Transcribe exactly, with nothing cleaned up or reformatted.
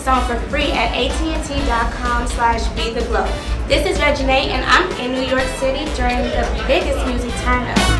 song for free at A T and T dot com slash be the glow. This is Reginae, and I'm in New York City during the biggest music turn up.